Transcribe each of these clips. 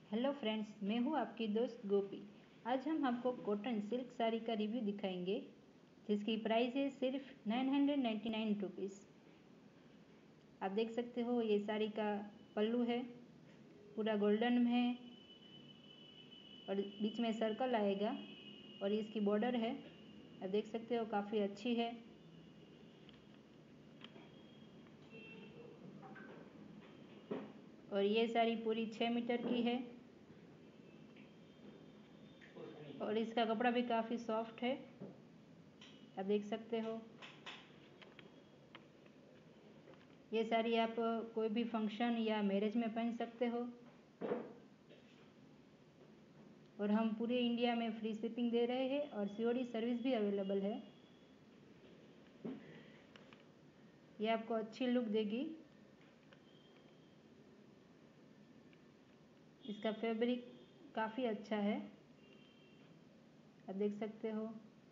Hello friends, मैं हूँ आपकी दोस्त गोपी। आज हम आपको कॉटन सिल्क साड़ी का रिव्यू दिखाएंगे जिसकी प्राइस है सिर्फ 999 रुपीज़। आप देख सकते हो ये साड़ी का पल्लू है, पूरा गोल्डन में है और बीच में सर्कल आएगा और इसकी बॉर्डर है, आप देख सकते हो काफ़ी अच्छी है। और ये साड़ी पूरी 6 मीटर की है और इसका कपड़ा भी काफ़ी सॉफ्ट है, आप देख सकते हो। ये साड़ी आप कोई भी फंक्शन या मैरिज में पहन सकते हो और हम पूरे इंडिया में फ्री शिपिंग दे रहे हैं और सीओडी सर्विस भी अवेलेबल है। ये आपको अच्छी लुक देगी। इसका फैब्रिक काफ़ी अच्छा है, आप देख सकते हो।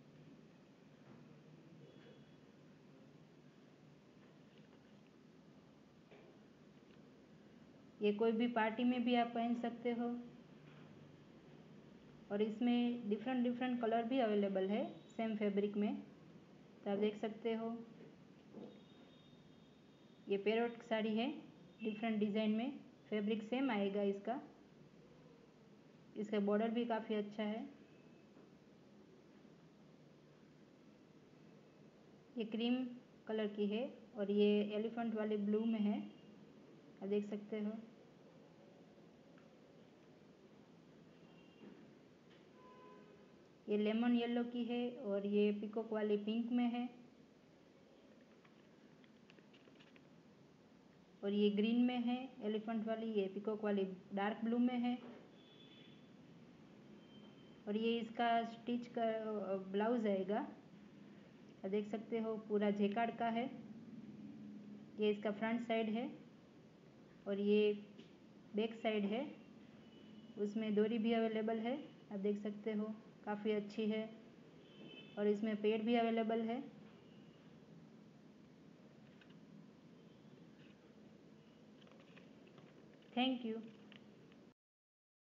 ये कोई भी पार्टी में भी आप पहन सकते हो और इसमें डिफरेंट कलर भी अवेलेबल है सेम फैब्रिक में, तो आप देख सकते हो। ये पैरोट साड़ी है, डिफरेंट डिज़ाइन में, फैब्रिक सेम आएगा इसका। इसका बॉर्डर भी काफ़ी अच्छा है। ये क्रीम कलर की है और ये एलिफेंट वाले ब्लू में है, आप देख सकते हो। ये लेमन येलो की है और ये पीकॉक वाली पिंक में है और ये ग्रीन में है एलिफेंट वाली, ये पीकॉक वाली डार्क ब्लू में है। और ये इसका स्टिच का ब्लाउज आएगा, आप देख सकते हो, पूरा जेकार्ड का है। ये इसका फ्रंट साइड है और ये बैक साइड है, उसमें डोरी भी अवेलेबल है, आप देख सकते हो, काफ़ी अच्छी है। और इसमें पेड़ भी अवेलेबल है। Thank you.